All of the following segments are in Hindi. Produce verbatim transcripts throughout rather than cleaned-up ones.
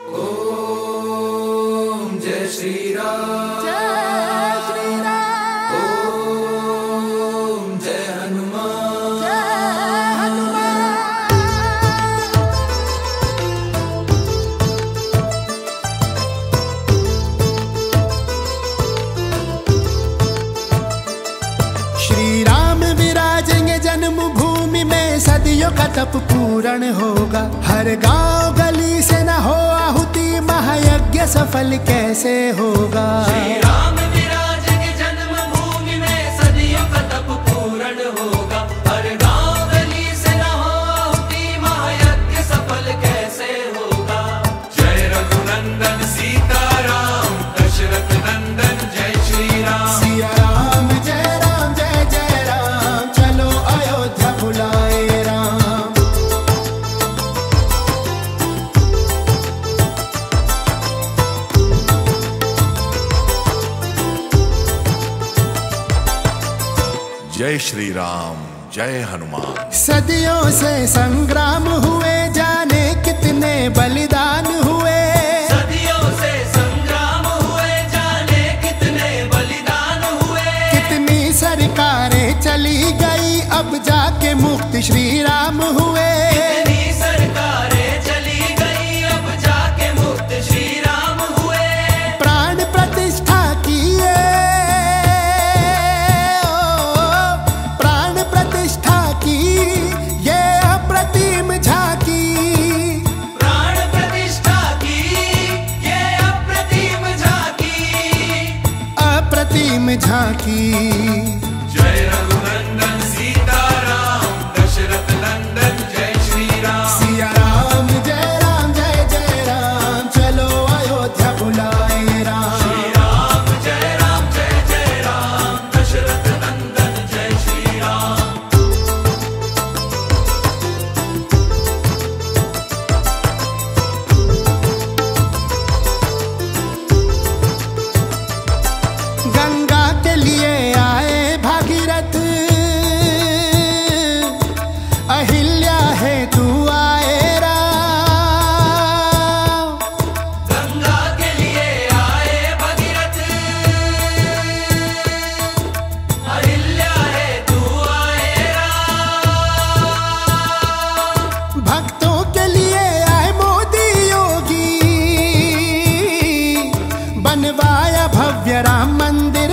ओम जय श्री राम, जय श्री राम। ओम जय हनुमान, जय हनुमान। श्री राम विराजेंगे जन्मभूमि में, सदियों का तप पूर्ण होगा। हर गांव गली से न हो आहुति, महायज्ञ सफल कैसे होगा। श्री राम विराजेंगे जन्मभूमि में, सदियों का तप पूर्ण होगा। हर गांव गली से न हो आहुति, महायज्ञ सफल कैसे होगा। जय रघुनंदन सीताराम, दशरथ नंदन जय श्री राम। सिया राम जय राम जय जय राम, चलो अयोध्या बुलाए राम। जय श्री राम, जय हनुमान। सदियों से संग्राम हुए, जाने कितने बलिदान हुए। सदियों से संग्राम हुए, जाने कितने बलिदान हुए। कितनी सरकारें चली गई, अब जाके मुक्त श्री राम हुए। कितनी सरकारें चली गई, अब जाके मुक्त श्री राम हुए। प्राण प्रतिष्ठा किए, ओ, प्राण प्रतिष्ठा की ये अप्रतिम झांकी। प्राण प्रतिष्ठा की ये अप्रतिम झांकी। अप्रतिम झांकी। जय रघुनंदन सीताराम, दशरथ नंदन जय श्री राम। सिया राम जय राम जय जय राम, चलो अयोध्या बुलाए राम। श्री राम जय राम जय जय राम, दशरथ नंदन जय श्री राम। गंगा के लिए आए भागीरथ, अहिल्या है तू आए राम। गंगा के लिए आए भगीरथ, अहिल्या है तू आए राम। भक्तों के लिए आए मोदी योगी, बनवाया भव्य राम मंदिर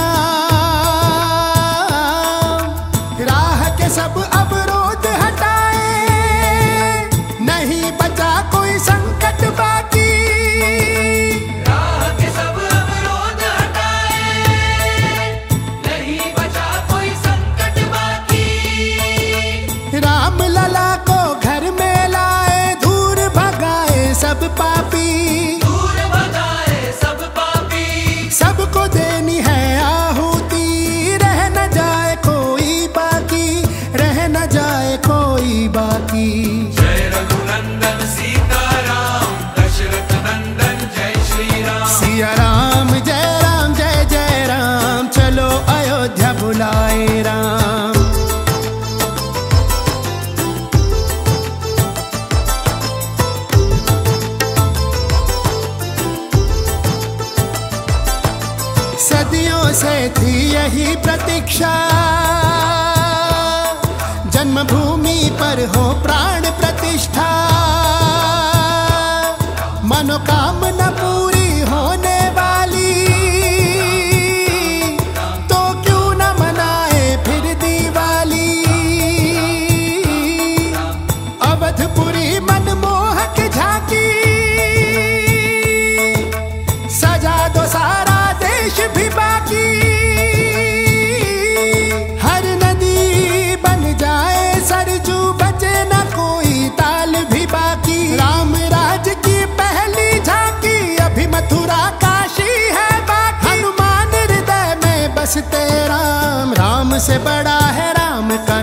धाम। राह के सब अवरोध हटाए, नहीं बचा कोई संकट बाकी। राह के सब अवरोध हटाए, नहीं बचा कोई संकट बाकी। राम लला को घर में लाए, दूर भगाए सब पापी। दूर भगाए सब पापी। सबको देनी है आहुति, रह न जाए कोई बाकी, रह न जाए कोई बाकी। जय रघुनंदन सीताराम, दशरथ नंदन जय श्री राम। सिया राम जय राम जय जय राम, चलो अयोध्या बुलाए राम। सदियों से थी यही प्रतीक्षा, जन्मभूमि पर हो प्राण प्रतिष्ठा। मनोकामना पूरी होने वाली, तो क्यों न मनाए फिर दिवाली। अवधपुरी मनमोहक झांकी, सजा दो सारा देश भी बाकी। हर नदी बन जाए सरजू, बचे न कोई ताल भी बाकी। राम राज की पहली झांकी, अभी मथुरा काशी है बाकी। हनुमान हृदय में बसते राम, राम से बड़ा है राम का